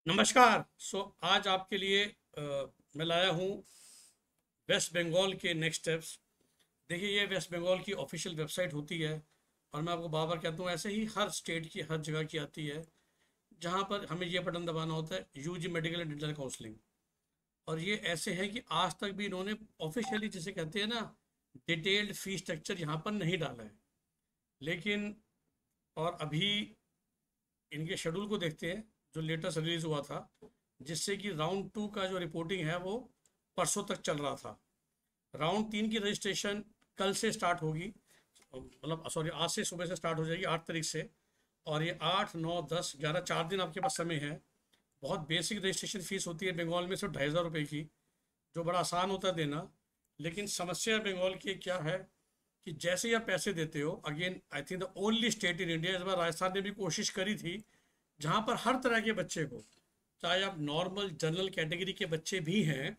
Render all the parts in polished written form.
नमस्कार। आज आपके लिए मैं लाया हूँ वेस्ट बंगाल के नेक्स्ट स्टेप्स। देखिए, ये वेस्ट बंगाल की ऑफिशियल वेबसाइट होती है और मैं आपको बार बार कहता हूँ, ऐसे ही हर स्टेट की हर जगह की आती है जहाँ पर हमें ये बटन दबाना होता है, UG medical and dental counselling. और ये ऐसे हैं कि आज तक भी इन्होंने ऑफिशियली, जिसे कहते हैं ना, डिटेल्ड फी स्ट्रक्चर यहाँ पर नहीं डाला है। लेकिन और अभी इनके शेड्यूल को देखते हैं जो लेटेस्ट रिलीज हुआ था, जिससे कि राउंड 2 का जो रिपोर्टिंग है वो परसों तक चल रहा था। राउंड 3 की रजिस्ट्रेशन कल से स्टार्ट होगी, मतलब सॉरी, आज से सुबह से स्टार्ट हो जाएगी, 8 तारीख से। और ये 8, 9, 10, 11 4 दिन आपके पास समय है। बहुत बेसिक रजिस्ट्रेशन फीस होती है बंगाल में, सिर्फ 2,500 रुपये की, जो बड़ा आसान होता है देना। लेकिन समस्या बंगाल की क्या है कि जैसे ही आप पैसे देते हो, again I think the only state in India, इस बार राजस्थान ने भी कोशिश करी थी, जहाँ पर हर तरह के बच्चे को, चाहे आप नॉर्मल जनरल कैटेगरी के बच्चे भी हैं,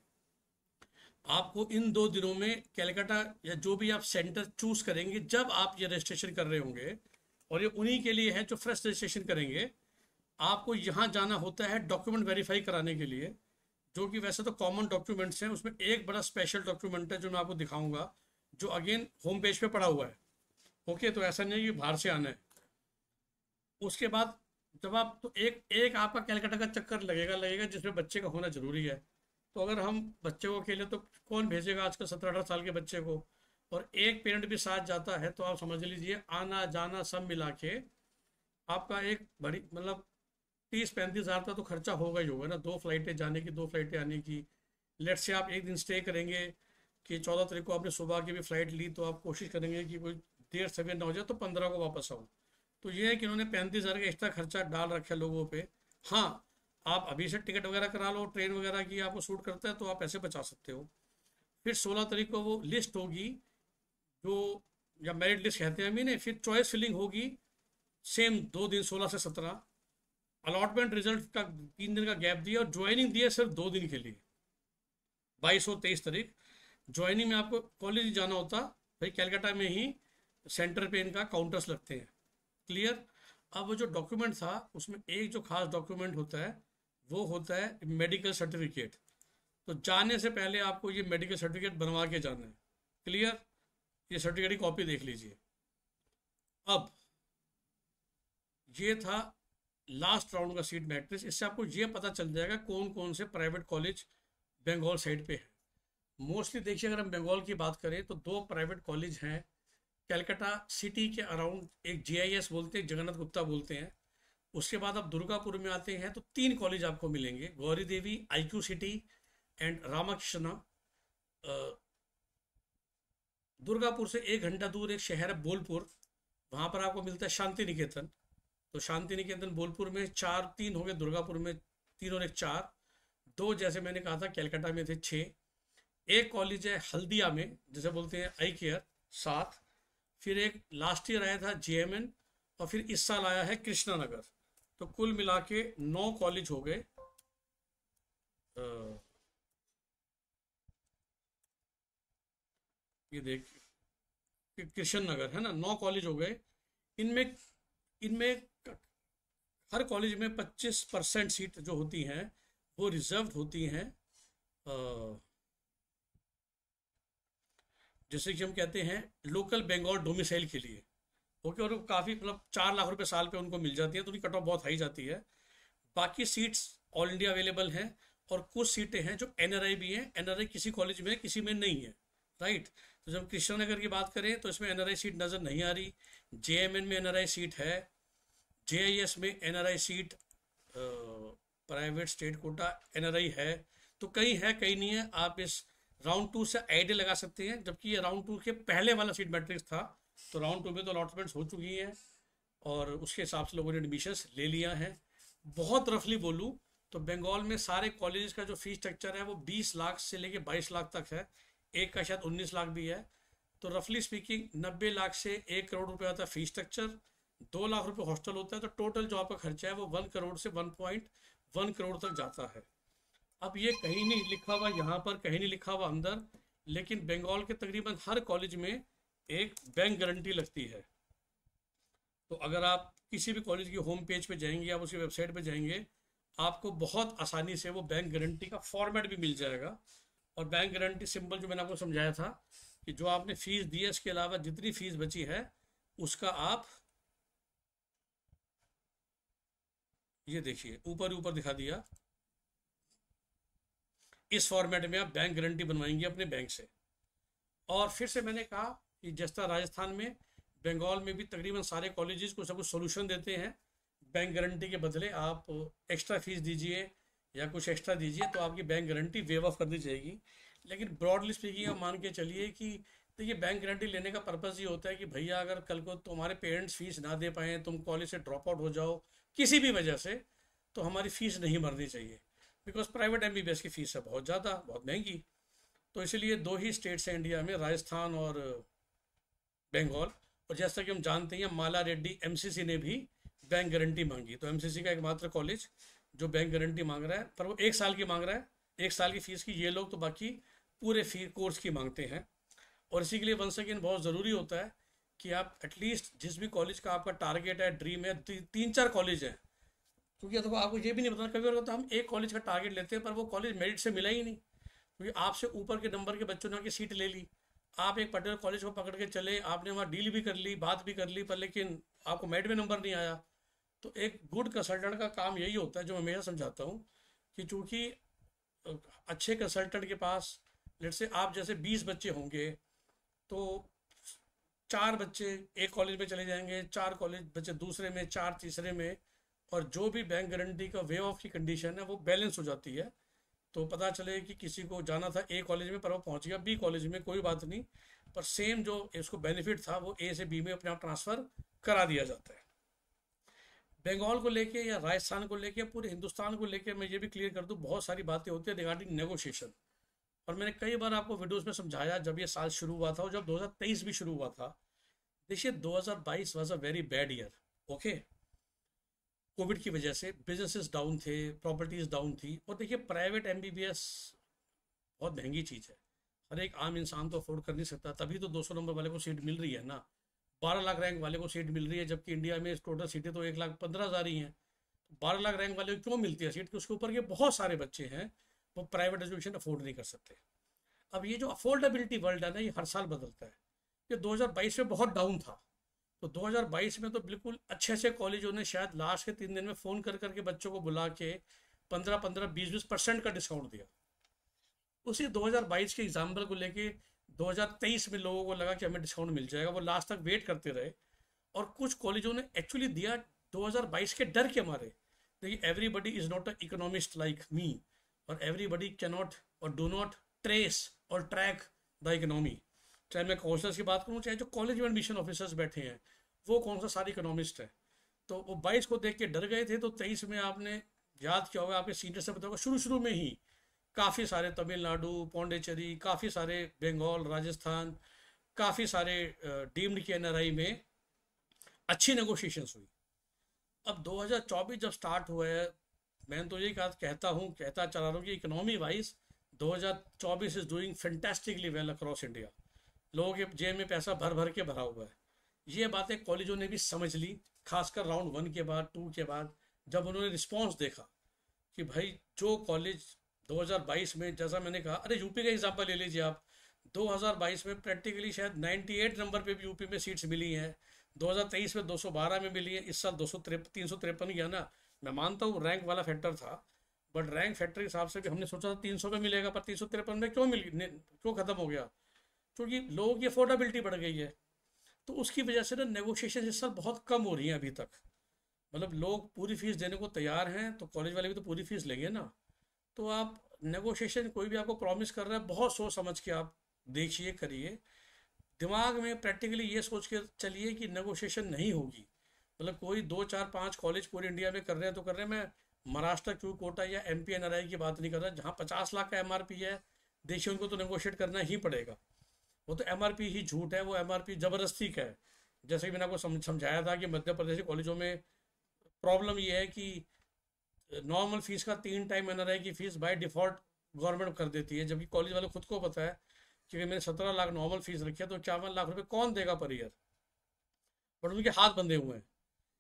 आपको इन 2 दिनों में कैलकाटा या जो भी आप सेंटर चूज करेंगे, जब आप ये रजिस्ट्रेशन कर रहे होंगे, और ये उन्हीं के लिए है जो फ्रेश रजिस्ट्रेशन करेंगे, आपको यहाँ जाना होता है डॉक्यूमेंट वेरीफाई कराने के लिए, जो कि वैसे तो कॉमन डॉक्यूमेंट्स हैं। उसमें एक बड़ा स्पेशल डॉक्यूमेंट है जो मैं आपको दिखाऊंगा, जो अगेन होम पेज पे पड़ा हुआ है। ओके, तो ऐसा नहीं है कि बाहर से आना है। उसके बाद जब आप, तो एक एक आपका कैलकाटा का चक्कर लगेगा लगेगा जिसमें बच्चे का होना जरूरी है। तो अगर हम बच्चे को अकेले, तो कौन भेजेगा आजकल 17-18 साल के बच्चे को? और एक पेरेंट भी साथ जाता है तो आप समझ लीजिए आना जाना सब मिला के आपका एक बड़ी, मतलब 30-35 हज़ार का तो खर्चा होगा ही होगा ना, 2 फ्लाइटें जाने की, 2 फ्लाइटें आने की। लेट से आप एक दिन स्टे करेंगे, कि 14 तारीख को आपने सुबह की भी फ्लाइट ली, तो आप कोशिश करेंगे कि कोई देर सवेर ना हो जाए, तो 15 को वापस आओ। तो ये है कि उन्होंने 35 हज़ार का एक्स्ट्रा खर्चा डाल रखा है लोगों पे। हाँ, आप अभी से टिकट वगैरह करा लो, ट्रेन वगैरह की आपको सूट करता है तो आप पैसे बचा सकते हो। फिर 16 तारीख को वो लिस्ट होगी, जो, या मेरिट लिस्ट कहते हैं अभी नहीं, फिर चॉइस फिलिंग होगी, सेम 2 दिन, 16 से 17। अलॉटमेंट रिजल्ट का 3 दिन का गैप दिया, और ज्वाइनिंग दिया सिर्फ 2 दिन के लिए, 22 और 23 तारीख। ज्वाइनिंग में आपको कॉलेज जाना होता, भाई कैलकाटा में ही सेंटर पे इनका काउंटर्स लगते हैं। क्लियर? अब वो जो डॉक्यूमेंट था, उसमें एक जो खास डॉक्यूमेंट होता है, वो होता है मेडिकल सर्टिफिकेट। तो जाने से पहले आपको ये मेडिकल सर्टिफिकेट बनवा के जाना है। क्लियर? ये सर्टिफिकेट की कॉपी देख लीजिए। अब ये था लास्ट राउंड का सीट मैट्रिक्स। इससे आपको ये पता चल जाएगा कौन कौन से प्राइवेट कॉलेज बंगाल साइड पे है। मोस्टली देखिए, अगर हम बंगाल की बात करें तो 2 प्राइवेट कॉलेज हैं कैलकाटा सिटी के अराउंड। एक जेआईएस बोलते हैं, जगन्नाथ गुप्ता बोलते हैं। उसके बाद आप दुर्गापुर में आते हैं तो 3 कॉलेज आपको मिलेंगे, Gauri Devi, IQ city and Ramakrishna. Durgapur से 1 घंटा दूर एक शहर है बोलपुर, वहाँ पर आपको मिलता है शांति निकेतन। तो शांति निकेतन बोलपुर में 4, 3 हो गए, दुर्गापुर में 3 और 1 4। 2 जैसे मैंने कहा था कैलकाटा में थे, 6। एक कॉलेज है हल्दिया में, जैसे बोलते हैं आई केयर, 7। फिर एक लास्ट ईयर आया था जेएमएन, और फिर इस साल आया है कृष्णा नगर। तो कुल मिला के 9 कॉलेज हो गए। ये देख, कृष्ण नगर है ना, 9 कॉलेज हो गए। इनमें इनमें हर कॉलेज में 25% सीट जो होती हैं वो रिजर्व होती हैं, जैसे कि हम कहते हैं लोकल बंगाल डोमिसाइल के लिए। ओके, और काफ़ी, मतलब 4 लाख रुपए साल पे उनको मिल जाती है, तो उनकी कट ऑफ बहुत हाई जाती है। बाकी सीट्स ऑल इंडिया अवेलेबल हैं, और कुछ सीटें हैं जो एनआरआई भी हैं। एनआरआई किसी कॉलेज में किसी में नहीं है, राइट? तो जब कृष्णनगर की बात करें तो इसमें एनआरआई सीट नज़र नहीं आ रही। जेएमएन में एनआरआई सीट है, जेआईएस में NRI seat, private state quota NRI है। तो कहीं है कहीं नहीं है, आप इस राउंड 2 से आइडिया लगा सकते हैं। जबकि ये राउंड 2 के पहले वाला सीट मैट्रिक्स था, तो राउंड 2 में तो अलॉटमेंट्स हो चुकी हैं, और उसके हिसाब से लोगों ने एडमिशन्स ले लिया है। बहुत रफली बोलूँ तो बंगाल में सारे कॉलेजेस का जो फीस स्ट्रक्चर है वो 20 लाख से लेके 22 लाख तक है। एक का शायद 19 लाख भी है। तो रफली स्पीकिंग 90 लाख से 1 करोड़ रुपए आता है फीस स्ट्रक्चर। 2 लाख रुपए हॉस्टल होता है, तो टोटल जो आपका खर्चा है वो 1 करोड़ से 1.1 करोड़ तक जाता है। अब ये कहीं नहीं लिखा हुआ यहाँ पर, कहीं नहीं लिखा हुआ अंदर, लेकिन बंगाल के तकरीबन हर कॉलेज में एक बैंक गारंटी लगती है। तो अगर आप किसी भी कॉलेज की होम पेज पे जाएंगे, आप उसकी वेबसाइट पे जाएंगे, आपको बहुत आसानी से वो बैंक गारंटी का फॉर्मेट भी मिल जाएगा। और बैंक गारंटी सिंबल जो मैंने आपको समझाया था कि जो आपने फीस दी है इसके अलावा जितनी फीस बची है उसका आप ये देखिए ऊपर ऊपर दिखा दिया, इस फॉर्मेट में आप बैंक गारंटी बनवाएंगे अपने बैंक से। और फिर से मैंने कहा कि जिस तरह राजस्थान में, बंगाल में भी तकरीबन सारे कॉलेजेस को सब कुछ सोल्यूशन देते हैं, बैंक गारंटी के बदले आप एक्स्ट्रा फीस दीजिए या कुछ एक्स्ट्रा दीजिए तो आपकी बैंक गारंटी वेव ऑफ कर दी जाएगी। लेकिन ब्रॉडली स्पीकिंग आप मान के चलिए कि देखिए बैंक गारंटी लेने का पर्पज़ ये होता है कि भैया अगर कल को तुम्हारे पेरेंट्स फीस ना दे पाएँ, तुम कॉलेज से ड्रॉप आउट हो जाओ किसी भी वजह से, तो हमारी फ़ीस नहीं भरनी चाहिए। बिकॉज प्राइवेट एमबीबीएस की फ़ीस है बहुत ज़्यादा, बहुत महंगी। तो इसलिए दो ही स्टेट्स हैं इंडिया में, राजस्थान और बंगाल। और जैसा कि हम जानते हैं माला रेड्डी एमसीसी ने भी बैंक गारंटी मांगी, तो एमसीसी का एकमात्र कॉलेज जो बैंक गारंटी मांग रहा है, पर वो 1 साल की मांग रहा है, 1 साल की फीस की। ये लोग तो बाकी पूरे फी कोर्स की मांगते हैं। और इसी के लिए वंस अगेन बहुत ज़रूरी होता है कि आप एटलीस्ट जिस भी कॉलेज का आपका टारगेट है, ड्रीम है, 3-4 कॉलेज हैं। क्योंकि देखो आपको ये भी नहीं पता, कभी होता है हम एक कॉलेज का टारगेट लेते हैं पर वो कॉलेज मेरिट से मिला ही नहीं, क्योंकि आपसे ऊपर के नंबर के बच्चों ने आके सीट ले ली। आप एक पर्टिकुलर कॉलेज को पकड़ के चले, आपने वहाँ डील भी कर ली, बात भी कर ली, पर लेकिन आपको मेरिट में नंबर नहीं आया। तो एक गुड कंसल्टेंट का काम यही होता है, जो मैं हमेशा समझाता हूँ, कि चूँकि अच्छे कंसल्टेंट के पास लेट से आप जैसे 20 बच्चे होंगे तो 4 बच्चे एक कॉलेज में चले जाएंगे, 4 कॉलेज बच्चे दूसरे में, 4 तीसरे में। और जो भी बैंक गारंटी का वे ऑफ की कंडीशन है वो बैलेंस हो जाती है। तो पता चले कि किसी को जाना था ए कॉलेज में पर वो पहुंच गया बी कॉलेज में, कोई बात नहीं, पर सेम जो इसको बेनिफिट था वो ए से बी में अपने आप ट्रांसफ़र करा दिया जाता है। बंगाल को लेके या राजस्थान को लेके, पूरे हिंदुस्तान को लेके मैं ये भी क्लियर कर दूं, बहुत सारी बातें होती है रिगार्डिंग नेगोशिएशन। और मैंने कई बार आपको वीडियोस में समझाया जब ये साल शुरू हुआ था और जब 2023 भी शुरू हुआ था। देखिए 2022 was a very bad year. Okay, Covid की वजह से बिजनेसेस डाउन थे, प्रॉपर्टीज डाउन थी। और देखिए प्राइवेट एमबीबीएस बहुत महंगी चीज़ है, हर एक आम इंसान तो अफोर्ड कर नहीं सकता, तभी तो 200 नंबर वाले को सीट मिल रही है ना, 12 लाख रैंक वाले को सीट मिल रही है, जबकि इंडिया में टोटल सीटें तो 1,15,000 ही हैं। 12 लाख रैंक वाले को क्यों मिलती है सीट? कि उसके ऊपर के बहुत सारे बच्चे हैं वो प्राइवेट एजुकेशन अफोर्ड नहीं कर सकते। अब ये जो अफोर्डेबिलिटी वर्ल्ड है ना, ये हर साल बदलता है। ये 2022 में बहुत डाउन था, तो 2022 में तो बिल्कुल अच्छे अच्छे कॉलेजों ने शायद लास्ट के 3 दिन में फ़ोन कर करके बच्चों को बुला के 15-15, 20-20% का डिस्काउंट दिया। उसी 2022 के एग्जाम्पल को लेके 2023 में लोगों को लगा कि हमें डिस्काउंट मिल जाएगा, वो लास्ट तक वेट करते रहे। और कुछ कॉलेजों ने एक्चुअली दिया 2022 के डर के मारे। देखिए everybody is not a economist like me, और एवरीबडी कैन नॉट और डू नॉट ट्रेस और ट्रैक द इकोनॉमी। चाहे मैं काउंसलर्स की बात करूँ, चाहे जो कॉलेज में एडमिशन ऑफिसर्स बैठे हैं, वो कौन सा सारे इकोनॉमिस्ट हैं। तो वो 22 को देख के डर गए थे, तो 23 में आपने याद किया होगा, आपके सीनियर से बताओगे, शुरू शुरू में ही काफ़ी सारे तमिलनाडु, पौंडीचेरी, काफ़ी सारे बंगाल, राजस्थान, काफ़ी सारे डीम्ड के एनआरआई में अच्छी नेगोशिएशंस हुई। अब 2024 जब स्टार्ट हुआ है, मैं तो यही कहता चला रहा हूँ कि economy wise 2024 is doing fantastically well across India. लोगों के जेब में पैसा भर भर के भरा हुआ है। ये बातें कॉलेजों ने भी समझ ली, खासकर राउंड 1 के बाद, 2 के बाद, जब उन्होंने रिस्पॉन्स देखा कि भाई जो कॉलेज 2022 में, जैसा मैंने कहा, अरे यूपी का एग्जाम्पल ले लीजिए आप, 2022 में प्रैक्टिकली शायद 98 नंबर पे भी यूपी में सीट्स मिली हैं, 2023 में 212 में मिली है, इस साल 353 गया ना। मैं मानता हूँ रैंक वाला फैक्टर था, बट रैंक फैक्टर के हिसाब से भी हमने सोचा था 300 में मिलेगा, पर 353 में क्यों ख़त्म हो गया? क्योंकि लोगों की अफोर्डेबिलिटी बढ़ गई है। तो उसकी वजह से ना नेगोशिएशन इस साल बहुत कम हो रही हैं अभी तक। मतलब लोग पूरी फीस देने को तैयार हैं, तो कॉलेज वाले भी तो पूरी फीस लेंगे ना। तो आप नेगोशिएशन, कोई भी आपको प्रॉमिस कर रहा है, बहुत सोच समझ के आप देखिए, करिए। दिमाग में प्रैक्टिकली ये सोच के चलिए कि नेगोशिएशन नहीं होगी। मतलब कोई 2-4-5 कॉलेज पूरे इंडिया में कर रहे हैं तो कर रहे हैं। मैं महाराष्ट्र क्यू कोटा या एमपी एनआरआई की बात नहीं कर रहा, जहाँ 50 लाख का एमआरपी है, देखिए उनको तो नेगोशिएट करना ही पड़ेगा। वो तो एमआरपी ही झूठ है, वो एमआरपी ज़बरदस्ती का है। जैसे कि मैंने आपको समझाया था कि मध्य प्रदेश के कॉलेजों में प्रॉब्लम ये है कि नॉर्मल फीस का 3 टाइम एनआरआई की फीस बाय डिफ़ॉल्ट गवर्नमेंट कर देती है, जबकि कॉलेज वाले खुद को पता है कि मैंने 17 लाख नॉर्मल फीस रखी है, तो 54 लाख रुपए कौन देगा पर ईयर? बट उनके हाथ बंधे हुए हैं।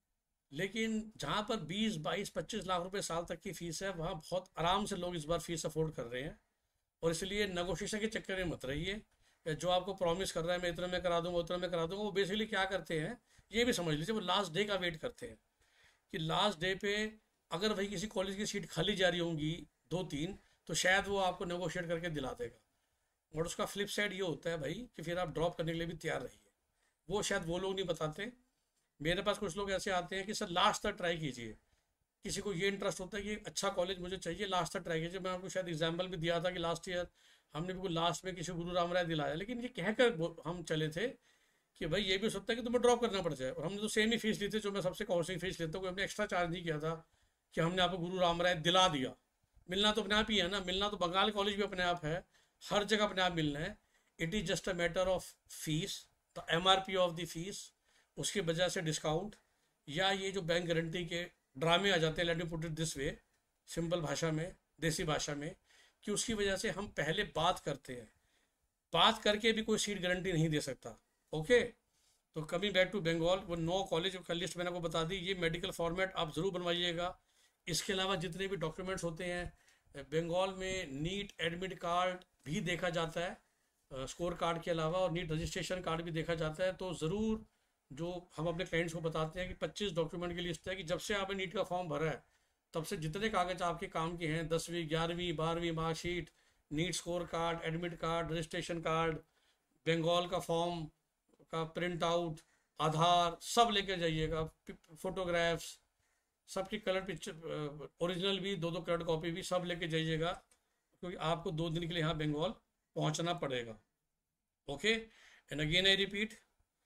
लेकिन जहाँ पर 20, 22, 25 लाख रुपए साल तक की फीस है, वहाँ बहुत आराम से लोग इस बार फीस अफोर्ड कर रहे हैं। और इसलिए नेगोशिएशन के चक्कर में मत रहिए। या जो आपको प्रॉमिस कर रहा है मैं इतना में करा दूंगा, उतना में करा दूंगा, वो बेसिकली क्या करते हैं, ये भी समझ लीजिए, वो लास्ट डे का वेट करते हैं कि लास्ट डे पे अगर भाई किसी कॉलेज की सीट खाली जा रही होंगी 2-3, तो शायद वो आपको नेगोशिएट करके दिला देगा। और उसका फ्लिप साइड ये होता है भाई कि फिर आप ड्रॉप करने के लिए भी तैयार रहिए। वो शायद वो लोग नहीं बताते। मेरे पास कुछ लोग ऐसे आते हैं कि सर लास्ट तक ट्राई कीजिए। किसी को ये इंटरेस्ट होता है कि अच्छा कॉलेज मुझे चाहिए, लास्ट तक ट्राई कीजिए। मैं आपको शायद एग्जाम्पल भी दिया था कि लास्ट ईयर हमने बिल्कुल लास्ट में किसी गुरु राम राय दिलाया, लेकिन ये कहकर हम चले थे कि भाई ये भी हो सकता है कि तुम्हें ड्रॉप करना पड़ जाए। और हमने तो सेम ही फीस ली थी जो मैं सबसे काउंसलिंग फीस लेता हूँ, कोई हमने एक्स्ट्रा चार्ज नहीं किया था कि हमने आपको गुरु राम राय दिला दिया। मिलना तो अपने आप ही है ना, मिलना तो बंगाल कॉलेज भी अपने आप है, हर जगह अपने आप मिलना है। It is just a matter of fees, the MRP of the fees, उसकी वजह से डिस्काउंट, या ये जो बैंक गारंटी के ड्रामे आ जाते हैं, let me put it this way, simple भाषा में, देसी भाषा में, कि उसकी वजह से हम पहले बात करते हैं, बात करके भी कोई सीट गारंटी नहीं दे सकता। ओके, तो कमिंग बैक टू बंगाल, वो 9 कॉलेज का लिस्ट मैंने आपको बता दी। ये मेडिकल फॉर्मेट आप ज़रूर बनवाइएगा। इसके अलावा जितने भी डॉक्यूमेंट्स होते हैं बंगाल में, नीट एडमिट कार्ड भी देखा जाता है स्कोर कार्ड के अलावा, और नीट रजिस्ट्रेशन कार्ड भी देखा जाता है। तो ज़रूर जो हम अपने क्लाइंट्स को बताते हैं कि 25 डॉक्यूमेंट की लिस्ट है कि जब से आपने नीट का फॉर्म भरा है तब से जितने कागज आपके काम के हैं, 10वीं 11वीं 12वीं marksheet, NEET score card, admit card, registration card, Bengal का फॉर्म का प्रिंट आउट, आधार, सब लेके जाइएगा। फोटोग्राफ्स, सबकी कलर पिक्चर, ओरिजिनल भी, 2-2 कलर कॉपी भी सब लेके जाइएगा, क्योंकि आपको 2 दिन के लिए यहाँ बंगाल पहुँचना पड़ेगा। Okay, and again I repeat,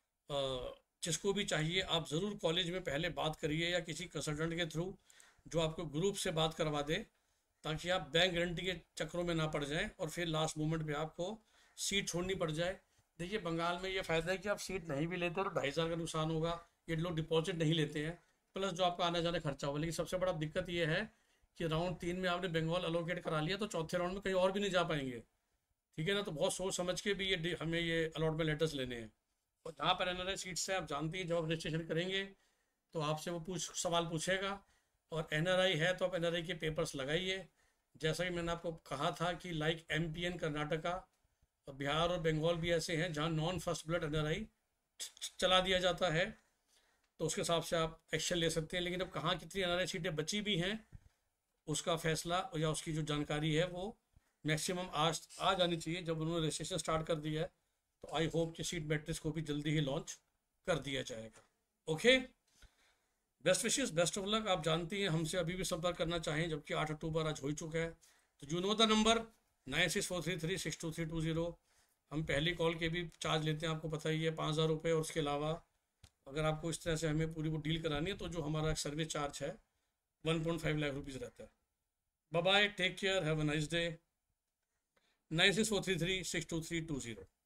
जिसको भी चाहिए आप ज़रूर कॉलेज में पहले बात करिए या किसी कंसल्टेंट के थ्रू जो आपको ग्रुप से बात करवा दे, ताकि आप बैंक गारंटी के चक्करों में ना पड़ जाएं और फिर लास्ट मोमेंट पे आपको सीट छोड़नी पड़ जाए। देखिए बंगाल में ये फ़ायदा है कि आप सीट नहीं भी लेते तो 2,500 का नुकसान होगा, ये लोग डिपॉजिट नहीं लेते हैं, प्लस जो आपका आना जाना खर्चा होगा। लेकिन सबसे बड़ा दिक्कत ये है कि राउंड 3 में आपने बंगाल अलोकेट करा लिया तो चौथे राउंड में कहीं और भी नहीं जा पाएंगे। ठीक है ना, तो बहुत सोच समझ के भी ये हमें ये अलॉटमेंट लेटर्स लेने हैं। और जहाँ पर NRI सीट्स है, आप जानती हैं, जब आप रजिस्ट्रेशन करेंगे तो आपसे वो सवाल पूछेगा, और NRI है तो आप NRI के पेपर्स लगाइए। जैसा कि मैंने आपको कहा था कि लाइक MPN कर्नाटका और बिहार और बंगाल भी ऐसे हैं जहाँ नॉन फर्स्ट ब्लड NRI चला दिया जाता है, तो उसके हिसाब से आप एक्शन ले सकते हैं। लेकिन अब कहाँ कितनी NRI सीटें बची भी हैं उसका फैसला या उसकी जो जानकारी है वो मैक्सिमम आज आ जानी चाहिए। जब उन्होंने रजिस्ट्रेशन स्टार्ट कर दिया है तो आई होप कि सीट मैट्रिक्स को भी जल्दी ही लॉन्च कर दिया जाएगा। Okay, best wishes, best of luck. आप जानती हैं हमसे अभी भी संपर्क करना चाहें, जबकि 8 अक्टूबर आज हो चुका है, तो यू नो द नंबर 9643362320। हम पहली कॉल के भी चार्ज लेते हैं, आपको पता ही है, 5,000 रुपये। और उसके अलावा अगर आपको इस तरह से हमें पूरी वो डील करानी है तो जो हमारा सर्विस चार्ज है 1.5 लाख रुपीज़ रहता है। Bye bye, take care, have a nice day. 9643362320।